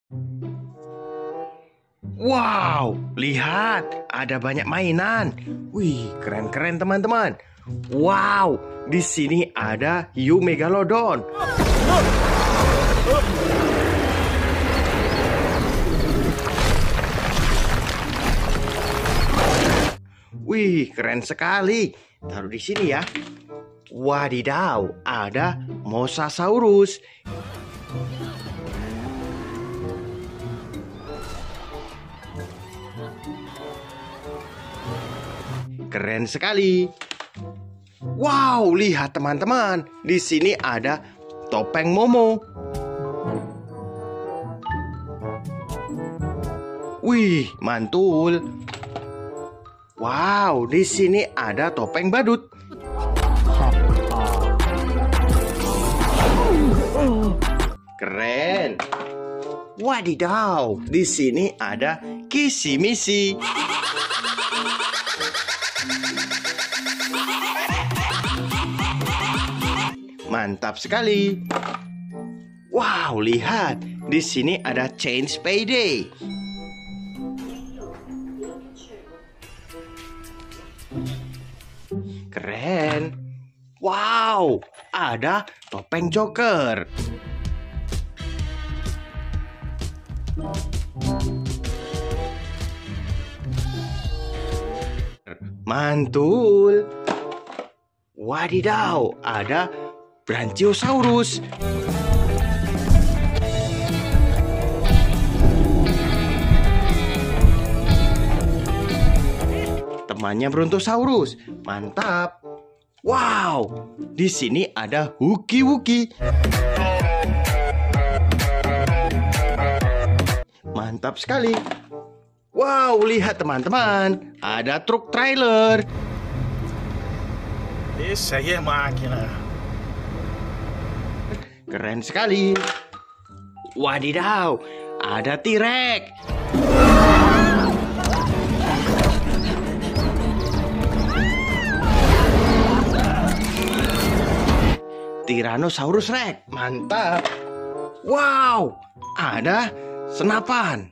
Wow, lihat, ada banyak mainan. Wih, keren-keren teman-teman. Wow, di sini ada hiu megalodon. Wih, keren sekali. Taruh di sini ya. Wadidaw, ada mosasaurus. Keren sekali. Wow, lihat teman-teman. Di sini ada topeng Momo. Wih, mantul. Wow, di sini ada topeng badut. Keren. Wadidaw, di sini ada kisi-misi. Mantap sekali. Wow, lihat. Di sini ada Change Payday. Keren. Wow, ada topeng Joker. Mantul. Wadidaw, ada Brachiosaurus. Temannya Brontosaurus. Mantap. Wow, di sini ada Huki Wuki. Mantap sekali. Wow, lihat teman-teman, ada truk trailer. Essa aí é máquina. Keren sekali. Wadidaw, ada T-Rex. Tyrannosaurus Rex. Mantap. Wow, ada senapan.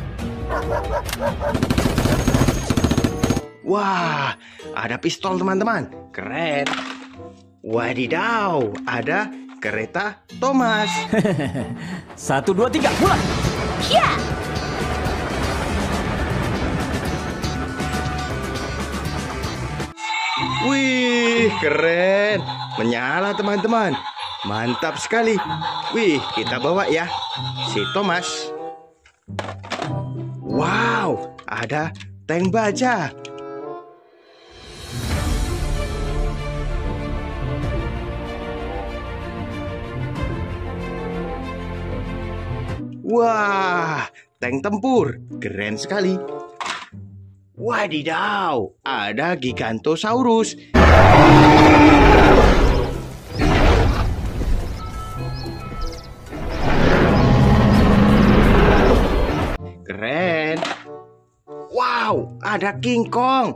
Wah, ada pistol teman-teman. Keren. Wadidaw, ada kereta Thomas. 1, 2, 3, mulai. Ya. Wih, keren. Menyala teman-teman. Mantap sekali. Wih, kita bawa ya si Thomas. Wow, ada tank baja. Wah, tank tempur. Keren sekali. Wadidaw, ada Gigantosaurus. Keren. Wow, ada King Kong.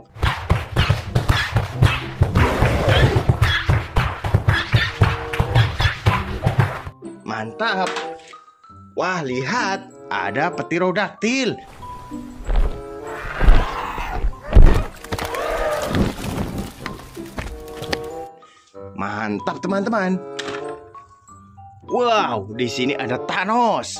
Mantap. Wah, lihat, ada Pterodactyl. Mantap teman-teman. Wow, di sini ada Thanos.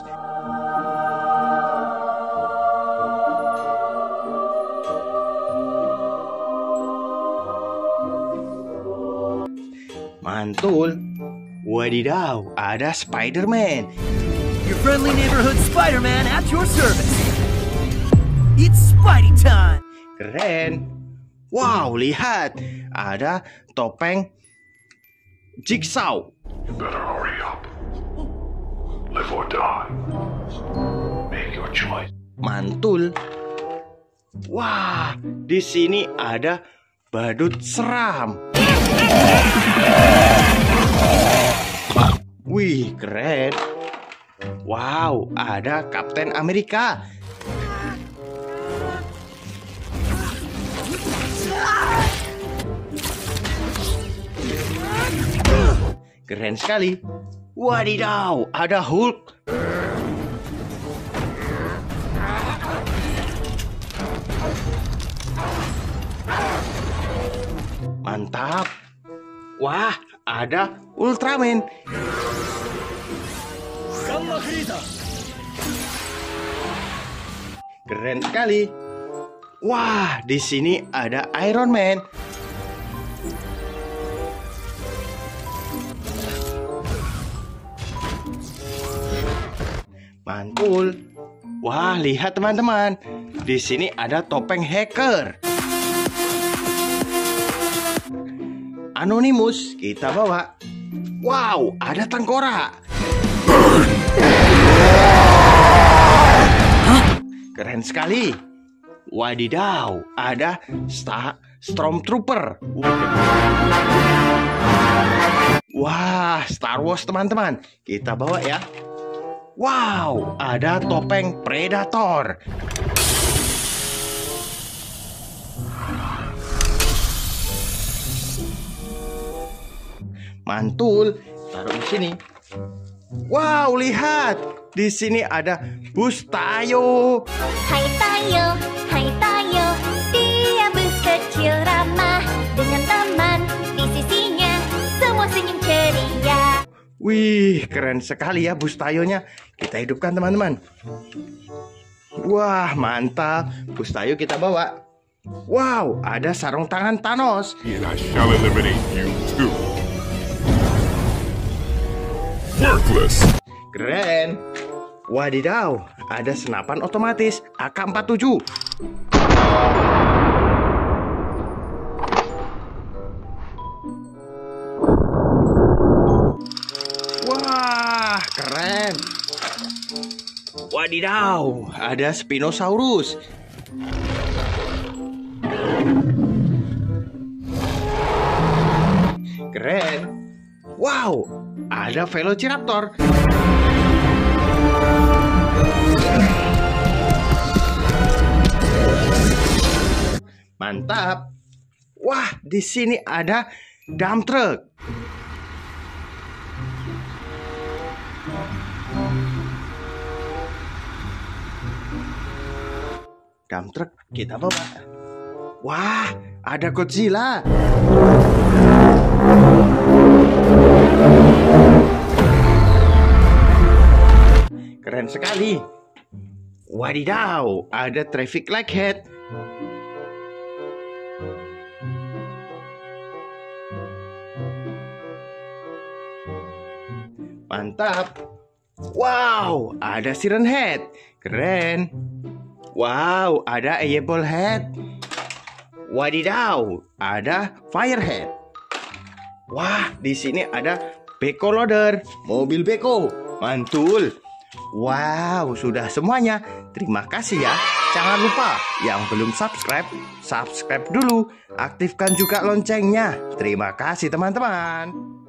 Mantul. Wadidaw, ada Spider-Man. Your friendly neighborhood Spider-Man at your service. It's Spidey time. Keren. Wow, lihat, ada topeng Jigsaw. You better hurry up. Live or die. Make your choice. Mantul. Wah, di sini ada badut seram. Wih, keren. Wow, ada Kapten Amerika. Keren sekali. Wadidaw, ada Hulk. Mantap. Wah, ada Ultraman. Gamma Frieza. Keren sekali. Wah, di sini ada Iron Man. Mantul. Wah, lihat teman-teman. Di sini ada topeng hacker. Anonymous kita bawa. Wow, ada tengkorak. Keren sekali. Wadidaw, ada Stormtrooper. Wah, Star Wars teman-teman. Kita bawa ya. Wow, ada topeng Predator. Mantul, taruh di sini. Wow, lihat. Di sini ada bus Tayo. Hai Tayo, dia bus kecil ramah dengan teman di sisinya, semua senyum ceria. Wih, keren sekali ya bus Tayonya. Kita hidupkan teman-teman. Wah, mantap. Bus Tayo kita bawa. Wow, ada sarung tangan Thanos. And I shall eliminate you too. Worthless. Keren. Wadidaw, ada senapan otomatis AK-47. Wah, keren. Wadidaw, ada Spinosaurus. Keren. Wow, ada Velociraptor. Mantap. Wah, di sini ada dump truck. Dump truck kita bawa. Wah, ada Godzilla. Keren sekali. Wadidaw, ada traffic light head. Mantap. Wow, ada siren head. Keren. Wow, ada able head. Wadidaw, ada fire head. Wah, di sini ada beko loader, mobil beko. Mantul. Wow, sudah semuanya. Terima kasih ya. Jangan lupa yang belum subscribe, subscribe dulu. Aktifkan juga loncengnya. Terima kasih teman-teman.